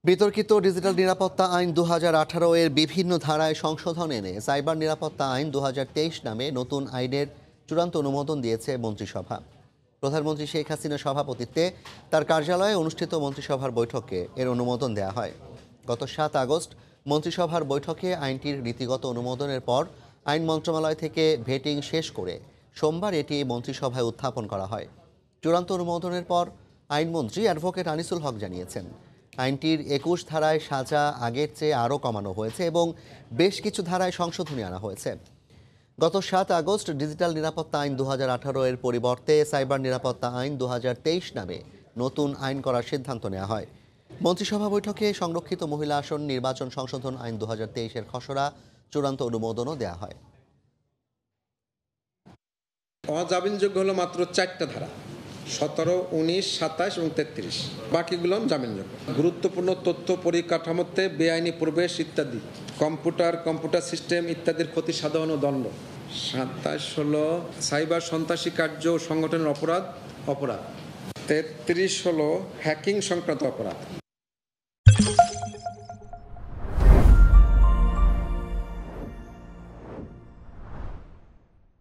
বিতর্কিত ডিজিটাল নিরাপত্তা আইন ২০১৮ এর বিভিন্ন ধারায় সংশোধন এনে সাইবার নিরাপত্তা আইন ২০২৩ নামে নতুন আইনের চূড়ান্ত অনুমোদন দিয়েছে মন্ত্রিসভা। প্রধানমন্ত্রী শেখ হাসিনার সভাপতিত্বে তার কার্যালয়ে অনুষ্ঠিত মন্ত্রিসভার বৈঠকে এর অনুমোদন দেওয়া হয়। গত ৭ আগস্ট মন্ত্রিসভার বৈঠকে আইনটির নীতিগত অনুমোদনের পর আইন মন্ত্রণালয় থেকে ভেটিং শেষ করে সোমবার এটি মন্ত্রিসভায় উত্থাপন করা হয়। চূড়ান্ত অনুমোদনের পর আইনমন্ত্রী অ্যাডভোকেট আনিসুল হক জানিয়েছেন, আইনটির ২১ ধারায় সাজা আগের চেয়ে আরও কমানো হয়েছে এবং বেশ কিছু ধারায় সংশোধনী আনা হয়েছে। গত ৭ আগস্ট ডিজিটাল নিরাপত্তা আইন ২০১৮ এর পরিবর্তে সাইবার নিরাপত্তা আইন ২০২৩ নামে নতুন আইন করার সিদ্ধান্ত নেওয়া হয়। মন্ত্রিসভা বৈঠকে সংরক্ষিত মহিলা আসন নির্বাচন সংশোধন আইন ২০২৩ এর খসড়া চূড়ান্ত অনুমোদনও দেওয়া হয়। অজামিনযোগ্য হলো মাত্র ৪টা ধারা, ১৭, ১৯, ২৭ এবং ৩৩। বাকিগুলো জামিনযোগ্য। গুরুত্বপূর্ণ তথ্য পরিকাঠামোতে বেআইনি প্রবেশ ইত্যাদি, কম্পিউটার সিস্টেম ইত্যাদির ক্ষতি সাধন ও দণ্ড। ২৭ হলো সাইবার সন্ত্রাসী কার্য ও সংগঠনের অপরাধ। ৩৩ হলো হ্যাকিং সংক্রান্ত অপরাধ।